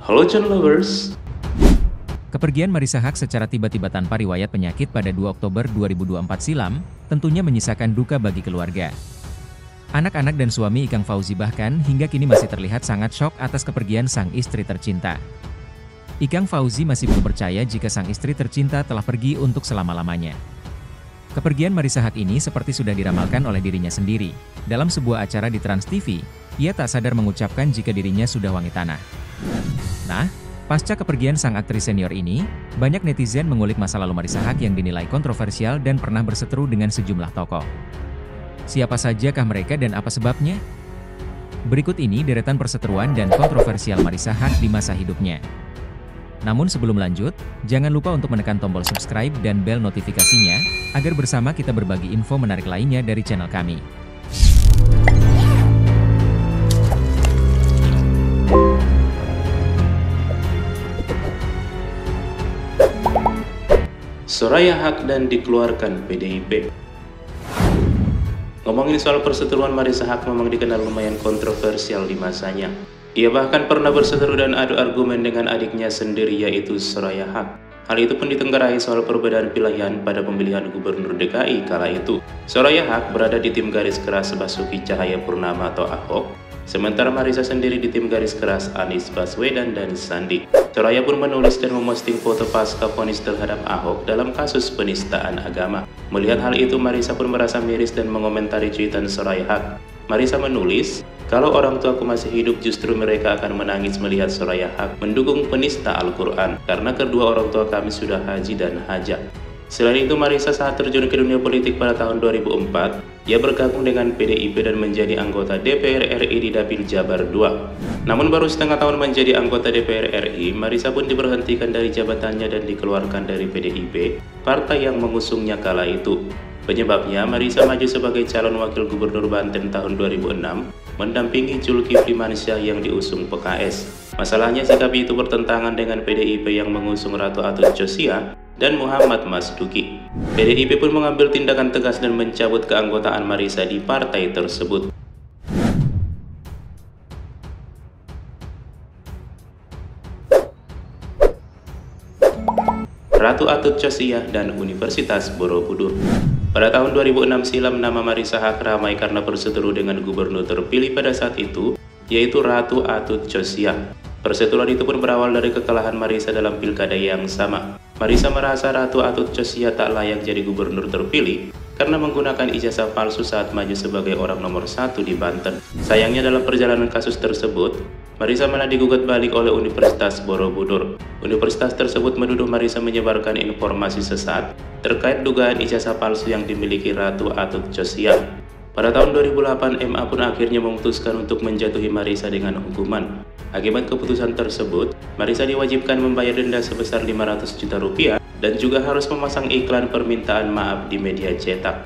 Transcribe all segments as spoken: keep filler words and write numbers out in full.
Halo John Lovers. Kepergian Marissa Haque secara tiba-tiba tanpa riwayat penyakit pada dua Oktober dua ribu dua puluh empat silam, tentunya menyisakan duka bagi keluarga. Anak-anak dan suami Ikang Fauzi bahkan hingga kini masih terlihat sangat syok atas kepergian sang istri tercinta. Ikang Fauzi masih belum percaya jika sang istri tercinta telah pergi untuk selama-lamanya. Kepergian Marissa Haque ini seperti sudah diramalkan oleh dirinya sendiri. Dalam sebuah acara di Trans T V, ia tak sadar mengucapkan jika dirinya sudah wangi tanah. Nah, pasca kepergian sang aktris senior ini, banyak netizen mengulik masa lalu Marissa Haque yang dinilai kontroversial dan pernah berseteru dengan sejumlah tokoh. Siapa sajakah mereka dan apa sebabnya? Berikut ini deretan perseteruan dan kontroversial Marissa Haque di masa hidupnya. Namun sebelum lanjut, jangan lupa untuk menekan tombol subscribe dan bel notifikasinya, agar bersama kita berbagi info menarik lainnya dari channel kami. Soraya Haque dan dikeluarkan P D I P. Ngomongin soal perseteruan Marissa Haque memang dikenal lumayan kontroversial di masanya. Ia bahkan pernah berseteru dan adu argumen dengan adiknya sendiri yaitu Soraya Haque. Hal itu pun ditenggarai soal perbedaan pilihan pada pemilihan gubernur D K I kala itu. Soraya Haque berada di tim garis keras Basuki Cahayapurnama atau Ahok, sementara Marissa sendiri di tim garis keras Anies Baswedan dan Sandi. Soraya pun menulis dan memposting foto pasca vonis terhadap Ahok dalam kasus penistaan agama. Melihat hal itu, Marissa pun merasa miris dan mengomentari cuitan Soraya Haque. Marissa menulis, "Kalau orang tuaku masih hidup justru mereka akan menangis melihat Soraya Haque mendukung penista Al-Quran karena kedua orang tua kami sudah haji dan hajah." Selain itu, Marissa saat terjun ke dunia politik pada tahun dua ribu empat, ia bergabung dengan P D I P dan menjadi anggota D P R R I di Dapil Jabar dua. Namun baru setengah tahun menjadi anggota D P R R I, Marissa pun diberhentikan dari jabatannya dan dikeluarkan dari P D I P, partai yang mengusungnya kala itu. Penyebabnya, Marissa maju sebagai calon wakil gubernur Banten tahun dua ribu enam, mendampingi Zulkifli Mansyah yang diusung P K S. Masalahnya sikap itu bertentangan dengan P D I P yang mengusung Ratu Atut Chosia dan Muhammad Masduki. P D I P pun mengambil tindakan tegas dan mencabut keanggotaan Marissa di partai tersebut. Ratu Atut Chosia dan Universitas Borobudur. Pada tahun dua ribu enam silam, nama Marissa Haque ramai karena berseteru dengan gubernur terpilih pada saat itu, yaitu Ratu Atut Chosia. Perseteruan itu pun berawal dari kekalahan Marissa dalam pilkada yang sama. Marissa merasa Ratu Atut Chosia tak layak jadi gubernur terpilih karena menggunakan ijazah palsu saat maju sebagai orang nomor satu di Banten. Sayangnya dalam perjalanan kasus tersebut, Marissa malah digugat balik oleh Universitas Borobudur. Universitas tersebut menuduh Marissa menyebarkan informasi sesat terkait dugaan ijazah palsu yang dimiliki Ratu Atut Chosia. Pada tahun dua ribu delapan, M A pun akhirnya memutuskan untuk menjatuhi Marissa dengan hukuman. Akibat keputusan tersebut, Marissa diwajibkan membayar denda sebesar lima ratus juta rupiah dan juga harus memasang iklan permintaan maaf di media cetak.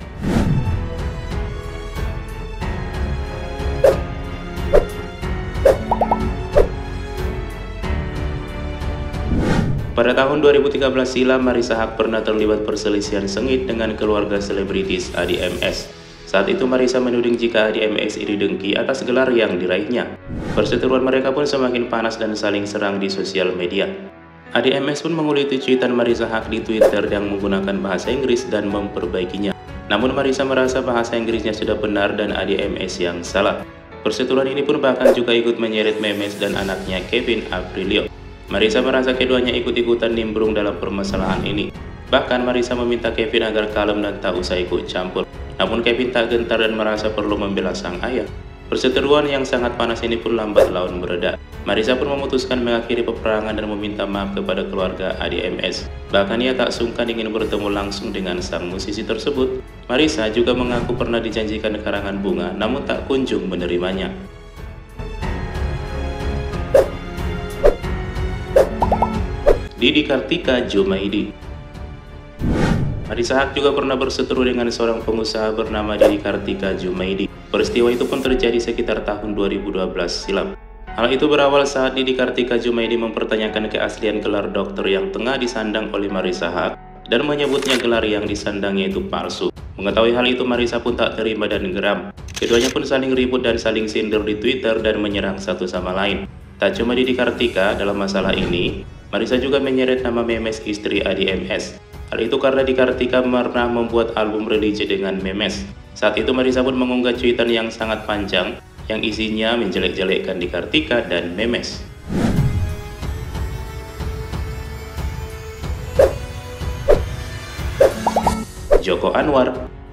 Pada tahun dua ribu tiga belas silam, Marissa Haque pernah terlibat perselisihan sengit dengan keluarga selebritis A D M S. Saat itu Marissa menuding jika A D M S iri dengki atas gelar yang diraihnya. Perseteruan mereka pun semakin panas dan saling serang di sosial media. A D M S pun menguliti cuitan Marissa Haque di Twitter yang menggunakan bahasa Inggris dan memperbaikinya. Namun Marissa merasa bahasa Inggrisnya sudah benar dan A D M S yang salah. Perseteruan ini pun bahkan juga ikut menyeret Memes dan anaknya Kevin Aprilio. Marissa merasa keduanya ikut-ikutan nimbrung dalam permasalahan ini. Bahkan Marissa meminta Kevin agar kalem dan tak usah ikut campur. Namun Kevin tak gentar dan merasa perlu membela sang ayah. Perseteruan yang sangat panas ini pun lambat laun mereda. Marissa pun memutuskan mengakhiri peperangan dan meminta maaf kepada keluarga A D M S. Bahkan ia tak sungkan ingin bertemu langsung dengan sang musisi tersebut. Marissa juga mengaku pernah dijanjikan karangan bunga, namun tak kunjung menerimanya. Didi Kartika Jumaidi. Marissa Haque juga pernah berseteru dengan seorang pengusaha bernama Didi Kartika Jumaidi. Peristiwa itu pun terjadi sekitar tahun dua ribu dua belas silam. Hal itu berawal saat Didi Kartika Jumaidi mempertanyakan keaslian gelar dokter yang tengah disandang oleh Marissa Haque dan menyebutnya gelar yang disandangnya itu palsu. Mengetahui hal itu, Marissa pun tak terima dan geram. Keduanya pun saling ribut dan saling sindir di Twitter dan menyerang satu sama lain. Tak cuma Didi Kartika dalam masalah ini, Marissa juga menyeret nama Memes istri Adi M S. Hal itu karena Didi Kartika pernah membuat album religi dengan Memes. Saat itu Marissa pun mengunggah cuitan yang sangat panjang yang isinya menjelek-jelekkan Didi Kartika dan Memes. Joko Anwar.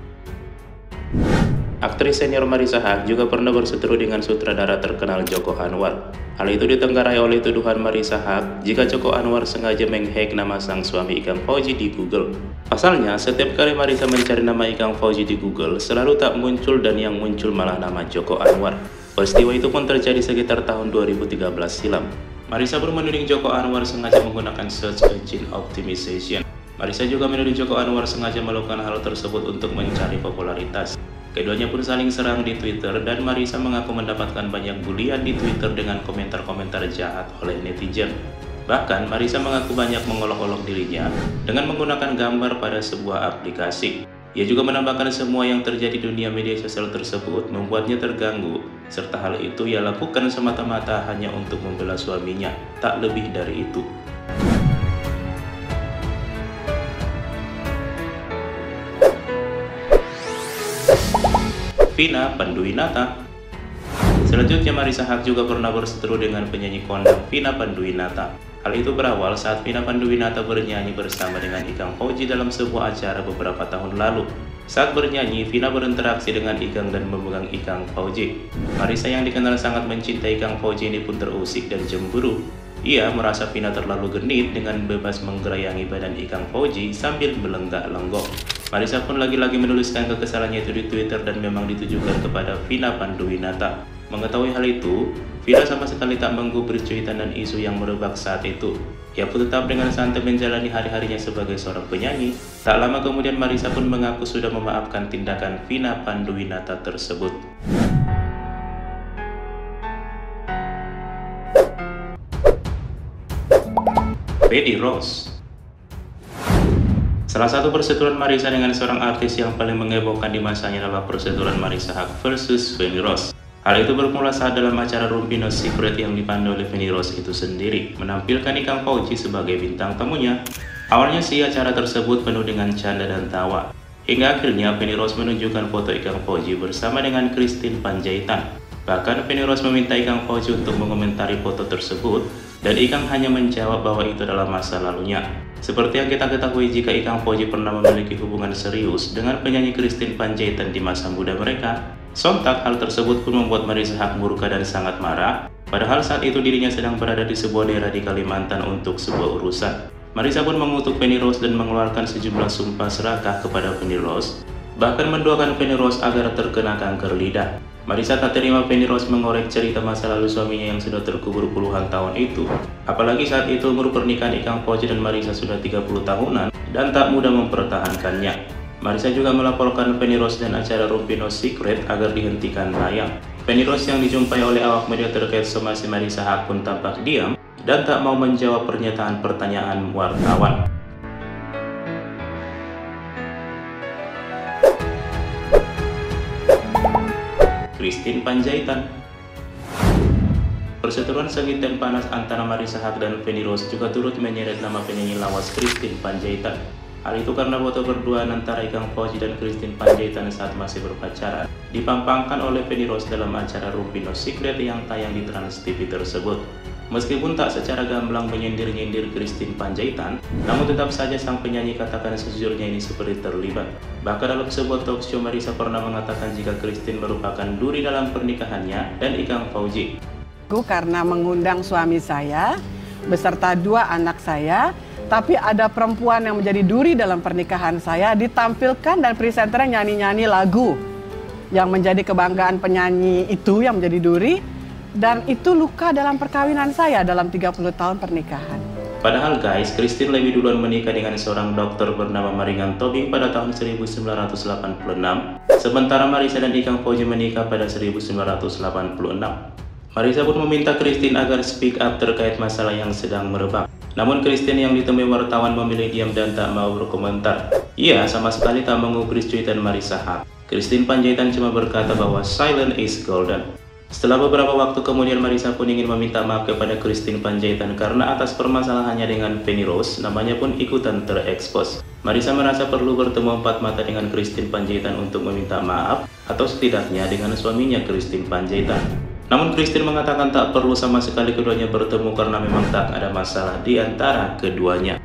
Aktris senior Marissa Haque juga pernah berseteru dengan sutradara terkenal Joko Anwar. Hal itu ditenggarai oleh tuduhan Marissa Haque jika Joko Anwar sengaja menghack nama sang suami Ikang Fauzi di Google. Pasalnya, setiap kali Marissa mencari nama Ikang Fauzi di Google, selalu tak muncul dan yang muncul malah nama Joko Anwar. Peristiwa itu pun terjadi sekitar tahun dua ribu tiga belas silam. Marissa pun menuding Joko Anwar sengaja menggunakan search engine optimization. Marissa juga menuduh Joko Anwar sengaja melakukan hal tersebut untuk mencari popularitas. Keduanya pun saling serang di Twitter dan Marissa mengaku mendapatkan banyak bulian di Twitter dengan komentar-komentar jahat oleh netizen. Bahkan Marissa mengaku banyak mengolok-olok dirinya dengan menggunakan gambar pada sebuah aplikasi. Ia juga menambahkan semua yang terjadi di dunia media sosial tersebut membuatnya terganggu, serta hal itu ia lakukan semata-mata hanya untuk membela suaminya, tak lebih dari itu. Vina Panduwinata. Selanjutnya Marissa Haque juga pernah berseteru dengan penyanyi kondang Vina Panduwinata. Hal itu berawal saat Vina Panduwinata bernyanyi bersama dengan Ikang Fauzi dalam sebuah acara beberapa tahun lalu. Saat bernyanyi, Vina berinteraksi dengan Ikang dan memegang Ikang Fauzi. Marissa yang dikenal sangat mencintai Ikang Fauzi ini pun terusik dan cemburu. Ia merasa Vina terlalu genit dengan bebas menggerayangi badan Ikang Fauzi sambil melenggak-lenggok. Marissa pun lagi-lagi menuliskan kekesalannya itu di Twitter dan memang ditujukan kepada Vina Panduwinata. Mengetahui hal itu, Vina sama sekali tak menggubris cuitan dan isu yang merebak saat itu. Ia pun tetap dengan santai menjalani hari-harinya sebagai seorang penyanyi. Tak lama kemudian Marissa pun mengaku sudah memaafkan tindakan Vina Panduwinata tersebut. Feni Rose. Salah satu perseteruan Marissa dengan seorang artis yang paling menghebohkan di masanya adalah perseteruan Marissa Haque versus Feni Rose. Hal itu bermula saat dalam acara Rumpi No Secret yang dipandu oleh Feni Rose itu sendiri, menampilkan Ikang Fauzi sebagai bintang tamunya. Awalnya sih acara tersebut penuh dengan canda dan tawa. Hingga akhirnya Feni Rose menunjukkan foto Ikang Fauzi bersama dengan Christine Panjaitan. Bahkan Feni Rose meminta Ikang Fauzi untuk mengomentari foto tersebut, dan Ikang hanya menjawab bahwa itu adalah masa lalunya. Seperti yang kita ketahui jika Ikang Fauzi pernah memiliki hubungan serius dengan penyanyi Christine Panjaitan di masa muda mereka. Sontak hal tersebut pun membuat Marissa Haque murka dan sangat marah, padahal saat itu dirinya sedang berada di sebuah daerah di Kalimantan untuk sebuah urusan. Marissa pun mengutuk Feni Rose dan mengeluarkan sejumlah sumpah serakah kepada Feni Rose, bahkan mendoakan Feni Rose agar terkena kanker lidah. Marissa tak terima Feni Rose mengorek cerita masa lalu suaminya yang sudah terkubur puluhan tahun itu. Apalagi saat itu umur pernikahan Ikang Fauzi dan Marissa sudah tiga puluh tahunan dan tak mudah mempertahankannya. Marissa juga melaporkan Feni Rose dan acara Rumpi No Secret agar dihentikan tayang. Feni Rose yang dijumpai oleh awak media terkait somasi Marissa Haque pun tampak diam dan tak mau menjawab pernyataan pertanyaan wartawan. Christine Panjaitan. Perseteruan sengit dan panas antara Marissa Haque dan Feni Rose juga turut menyeret nama penyanyi lawas Christine Panjaitan. Hal itu karena foto berduaan antara Ikang Fauzi dan Christine Panjaitan saat masih berpacaran dipampangkan oleh Feni Rose dalam acara Rumpi No Secret yang tayang di Trans T V tersebut. Meskipun tak secara gamblang menyindir-nyindir Christine Panjaitan, namun tetap saja sang penyanyi katakan sejujurnya ini seperti terlibat. Bahkan dalam sebuah talk show Marissa pernah mengatakan jika Christine merupakan duri dalam pernikahannya dan Ikang Fauzi. Karena mengundang suami saya beserta dua anak saya, tapi ada perempuan yang menjadi duri dalam pernikahan saya, ditampilkan dan presenternya nyanyi-nyanyi lagu yang menjadi kebanggaan penyanyi itu yang menjadi duri, dan itu luka dalam perkawinan saya dalam tiga puluh tahun pernikahan. Padahal guys, Christine lebih duluan menikah dengan seorang dokter bernama Maringan Tobing pada tahun seribu sembilan ratus delapan puluh enam, sementara Marissa dan Ikang Fauzi menikah pada seribu sembilan ratus delapan puluh enam. Marissa pun meminta Christine agar speak up terkait masalah yang sedang merebak. Namun Christine yang ditemui wartawan memilih diam dan tak mau berkomentar. Ia sama sekali tak mengubris cuitan Marissa Haque. Christine Panjaitan cuma berkata bahwa silent is golden. Setelah beberapa waktu kemudian, Marissa pun ingin meminta maaf kepada Christine Panjaitan karena atas permasalahannya dengan Feni Rose, namanya pun ikutan terekspos. Marissa merasa perlu bertemu empat mata dengan Christine Panjaitan untuk meminta maaf, atau setidaknya dengan suaminya Christine Panjaitan. Namun Christine mengatakan tak perlu sama sekali keduanya bertemu karena memang tak ada masalah di antara keduanya.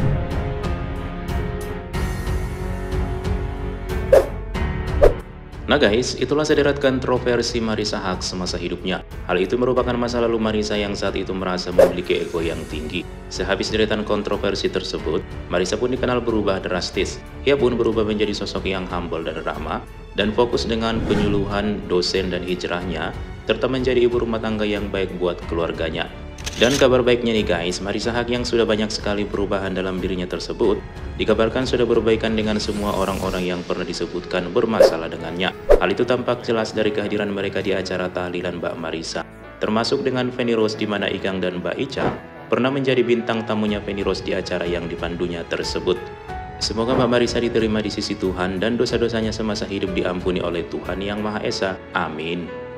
Nah guys, itulah sederet kontroversi Marissa Haque semasa hidupnya. Hal itu merupakan masa lalu Marissa yang saat itu merasa memiliki ego yang tinggi. Sehabis deretan kontroversi tersebut, Marissa pun dikenal berubah drastis. Ia pun berubah menjadi sosok yang humble dan ramah, dan fokus dengan penyuluhan, dosen, dan hijrahnya, serta menjadi ibu rumah tangga yang baik buat keluarganya. Dan kabar baiknya nih guys, Marissa Haque yang sudah banyak sekali perubahan dalam dirinya tersebut, dikabarkan sudah berbaikan dengan semua orang-orang yang pernah disebutkan bermasalah dengannya. Hal itu tampak jelas dari kehadiran mereka di acara tahlilan Mbak Marissa, termasuk dengan Feni Rose di mana Ikang dan Mbak Ica pernah menjadi bintang tamunya Feni Rose di acara yang dipandunya tersebut. Semoga Mbak Marissa diterima di sisi Tuhan dan dosa-dosanya semasa hidup diampuni oleh Tuhan Yang Maha Esa. Amin.